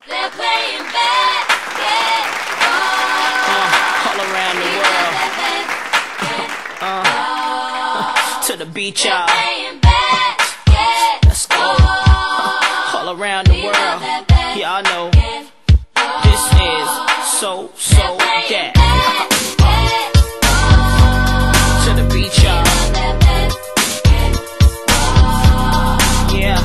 They're playing basketball. All around the world. To the beach, y'all. Let's go. All around the world. Y'all know this is so that. To the beach, y'all. Yeah.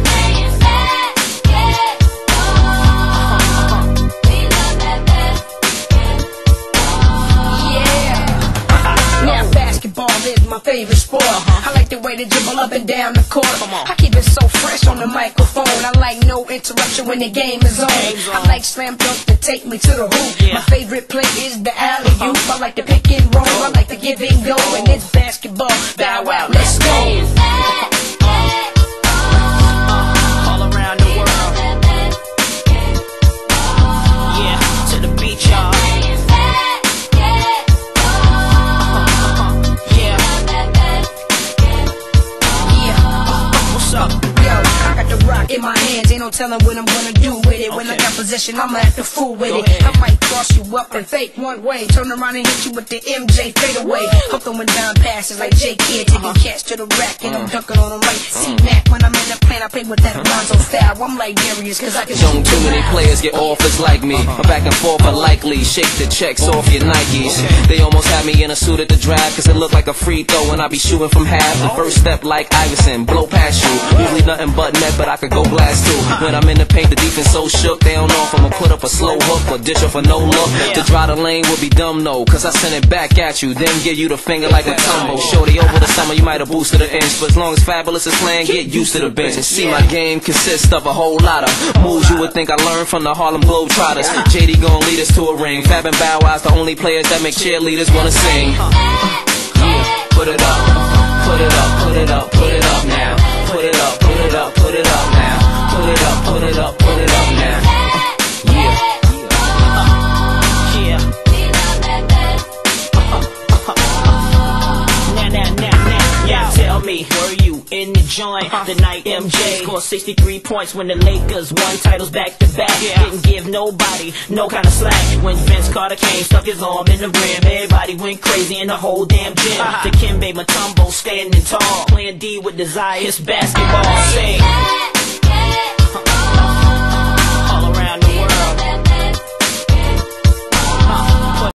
Basketball is my favorite sport. I like the way they dribble up and down the court. I keep it so fresh on the microphone. I like no interruption when the game is on. I like slam dunk to take me to the hoop. My favorite play is the alley-oop. I like the pick and roll. I like the give and go. And it's basketball. Bow wow, let's go. All around the world. Yeah, to the beach, y'all. In my hands, ain't no telling what I'm gonna do with it. When I got possession, I'ma act a fool with it. I might cross you up and fake one way, turn around and hit you with the MJ fadeaway. I'm throwing down passes like J Kidd, taking cats to the rack and I'm dunking on them like C-Mac. When I'm in the plane, I play with that Alonzo style. I'm like Darius, cause I can shoot too many players get offers like me. I'm back and forth unlikely, shake the checks off your Nikes. They almost had me in a suit at the draft, cause it looked like a free throw and I be shooting from half. The first step like Iverson, blow past you. Usually nothing but net, but I could go blast too. When I'm in the paint, the defense so shook, they don't know if I'ma put up a slow hook or dish off a no look. To dry the lane would be dumb, no, cause I send it back at you, then give you the finger like a tumble. Shorty, over the summer you might have boosted an inch, but as long as Fabulous is playing, get used to the bench. And see, my game consists of a whole lot of moves you would think I learned from the Harlem Globetrotters. JD gon' lead us to a ring. Fab and Bow Wow's the only players that make cheerleaders wanna sing. Yeah, put it up, put it up, put it up, put it up now. Put it up, put it up, put it up now. Put it up, put it up, put it up now. Yeah. Now tell me, were you in the joint the night MJ scored 63 points when the Lakers won titles back to back? Didn't give nobody no kind of slack. When Vince Carter came, stuck his arm in the rim, everybody went crazy in the whole damn gym. Dikembe Mutombo standing tall, playing D with desire. It's basketball. Sing.